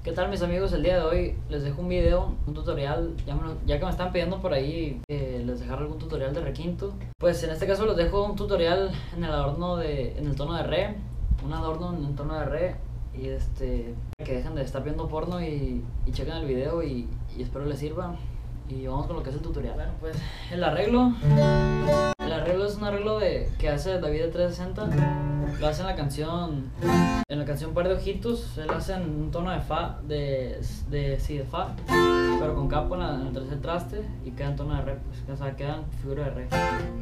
¿Qué tal mis amigos? El día de hoy les dejo un video, un tutorial, ya que me están pidiendo por ahí que les dejara algún tutorial de requinto. Pues en este caso les dejo un tutorial en el adorno en el tono de re, un adorno en el tono de re, y que dejen de estar viendo porno y chequen el video y espero les sirva. Y vamos con lo que es el tutorial. Bueno, pues el arreglo es un arreglo que hace David de 360. Lo hace en la canción Par de Ojitos. Él hace en un tono de fa, de fa, pero con capo en el tercer traste y queda en tono de re, pues, o sea, queda en figura de re.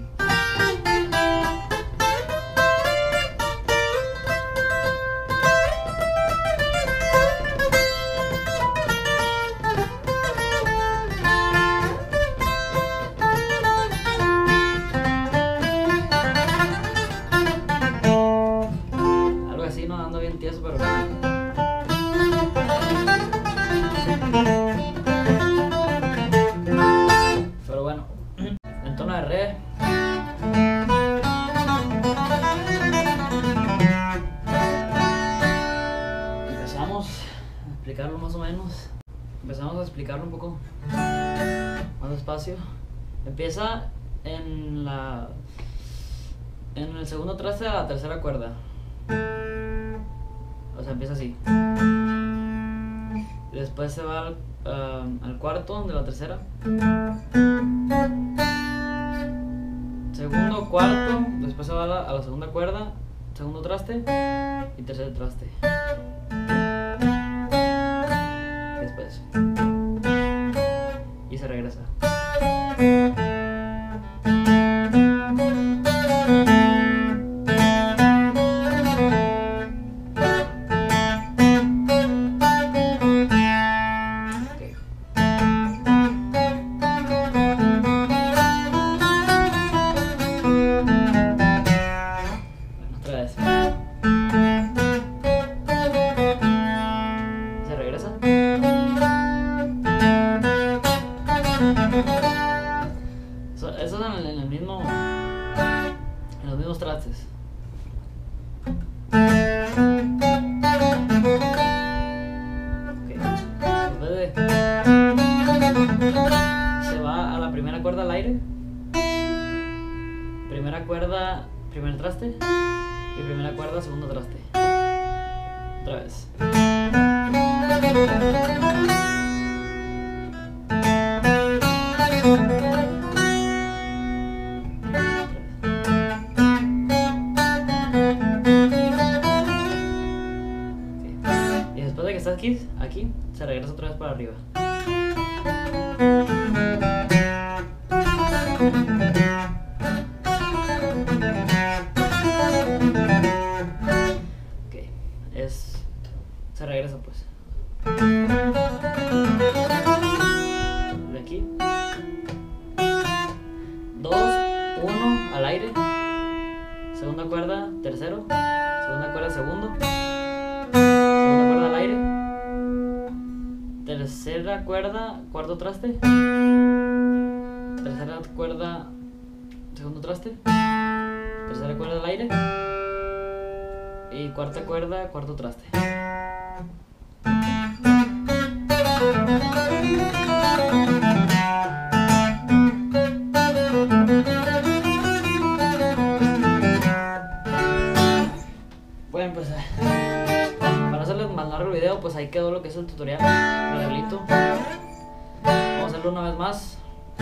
No ando bien tieso, pero bueno, en tono de re. Empezamos a explicarlo más o menos. Empezamos a explicarlo un poco más despacio. Empieza en el segundo traste de la tercera cuerda. O sea, empieza así. Y después se va al cuarto de la tercera. Segundo, cuarto. Después se va a la segunda cuerda. Segundo traste. Y tercer traste. Después. Y se regresa. Eso es en los mismos trastes. Okay. Después se va a la primera cuerda al aire. Primera cuerda, primer traste. Y primera cuerda, segundo traste. Otra vez. Y después de que estás aquí, se regresa otra vez para arriba. Se regresa pues. De aquí. 2, 1 al aire. Segunda cuerda, tercero. Segunda cuerda, segundo. Segunda cuerda al aire. Tercera cuerda, cuarto traste. Tercera cuerda, segundo traste. Tercera cuerda al aire. Y cuarta cuerda, cuarto traste. Bueno, pues para hacerles más largo el video, pues ahí quedó lo que es el tutorial, el arreglito. Vamos a hacerlo una vez más.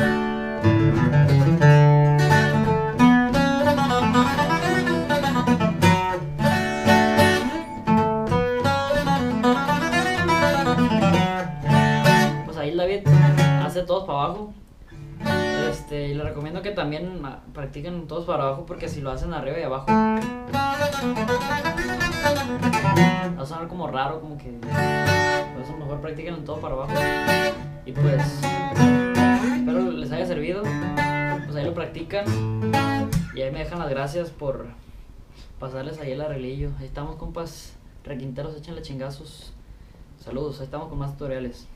Pues ahí David hace todos para abajo. Y les recomiendo que también practiquen todos para abajo, porque si lo hacen arriba y abajo va a sonar como raro, como que por eso mejor practiquen todo para abajo. Y pues espero les haya servido. Pues ahí lo practican y ahí me dejan las gracias por pasarles ahí el arreglillo. Ahí estamos, compas requinteros, échenle chingazos. Saludos, ahí estamos con más tutoriales.